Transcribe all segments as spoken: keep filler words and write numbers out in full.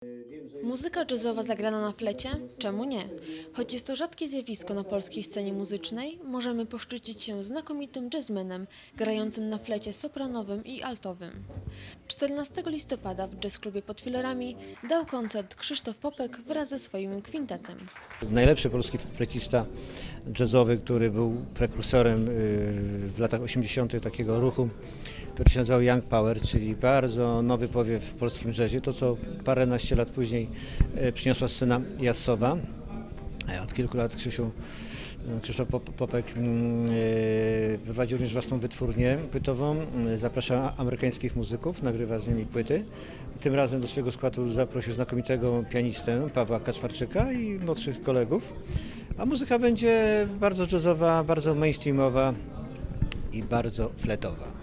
Muzyka jazzowa zagrana na flecie? Czemu nie? Choć jest to rzadkie zjawisko na polskiej scenie muzycznej, możemy poszczycić się znakomitym jazzmenem grającym na flecie sopranowym i altowym. czternastego listopada w jazzklubie pod Filarami dał koncert Krzysztof Popek wraz ze swoim kwintetem. Najlepszy polski flecista jazzowy, który był prekursorem w latach osiemdziesiątych takiego ruchu, który się nazywał Young Power, czyli bardzo nowy powiew w polskim jazzie, to co paręnaście lat później przyniosła scena jazzowa. Od kilku lat Krzysiu, Krzysztof Popek prowadzi również własną wytwórnię płytową, zaprasza amerykańskich muzyków, nagrywa z nimi płyty. Tym razem do swojego składu zaprosił znakomitego pianistę Pawła Kaczmarczyka i młodszych kolegów. A muzyka będzie bardzo jazzowa, bardzo mainstreamowa i bardzo fletowa.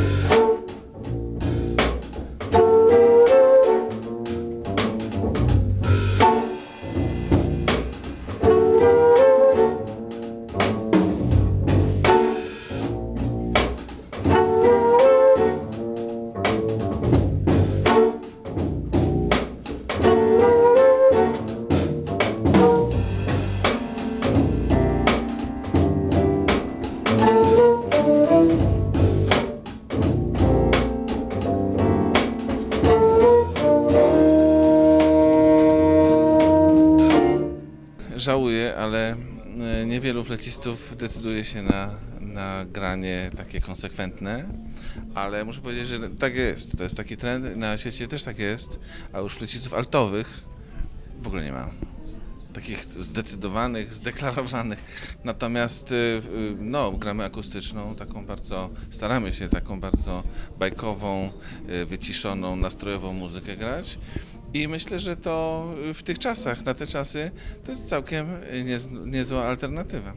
Żałuję, ale niewielu flecistów decyduje się na, na granie takie konsekwentne, ale muszę powiedzieć, że tak jest. To jest taki trend, na świecie też tak jest, a już flecistów altowych w ogóle nie ma. Takich zdecydowanych, zdeklarowanych. Natomiast no, gramy akustyczną, taką bardzo, staramy się taką bardzo bajkową, wyciszoną, nastrojową muzykę grać. I myślę, że to w tych czasach, na te czasy, to jest całkiem niezła alternatywa.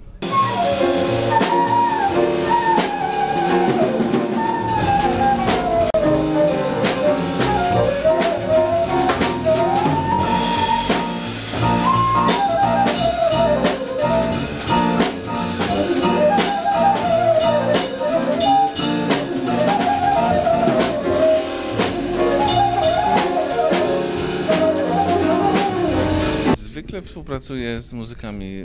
Zwykle współpracuję z muzykami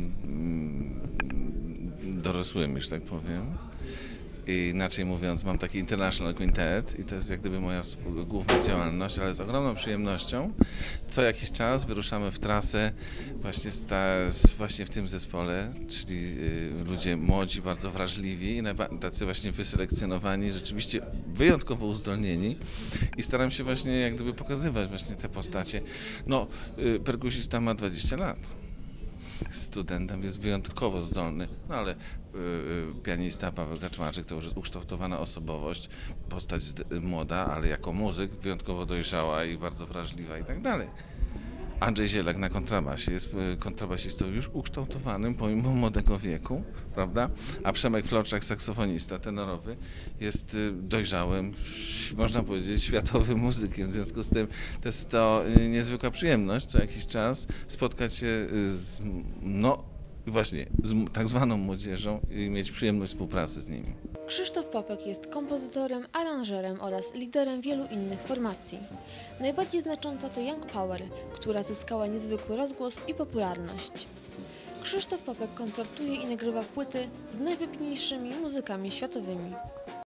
dorosłymi, że tak powiem. I inaczej mówiąc, mam taki International Quintet i to jest jak gdyby moja główna działalność, ale z ogromną przyjemnością co jakiś czas wyruszamy w trasę właśnie, sta, właśnie w tym zespole, czyli ludzie młodzi, bardzo wrażliwi i tacy właśnie wyselekcjonowani, rzeczywiście wyjątkowo uzdolnieni i staram się właśnie jak gdyby pokazywać właśnie te postacie. No, perkusista ma dwadzieścia lat. Studentem jest wyjątkowo zdolny, no ale y, y, pianista Paweł Kaczmarczyk to już jest ukształtowana osobowość, postać młoda, ale jako muzyk wyjątkowo dojrzała i bardzo wrażliwa i tak dalej. Andrzej Zielak na kontrabasie jest kontrabasistą już ukształtowanym pomimo młodego wieku, prawda? A Przemek Floczak, saksofonista tenorowy, jest dojrzałym, można powiedzieć, światowym muzykiem. W związku z tym to jest to niezwykła przyjemność co jakiś czas spotkać się z, no właśnie, z tak zwaną młodzieżą i mieć przyjemność współpracy z nimi. Krzysztof Popek jest kompozytorem, aranżerem oraz liderem wielu innych formacji. Najbardziej znacząca to Young Power, która zyskała niezwykły rozgłos i popularność. Krzysztof Popek koncertuje i nagrywa płyty z najwybitniejszymi muzykami światowymi.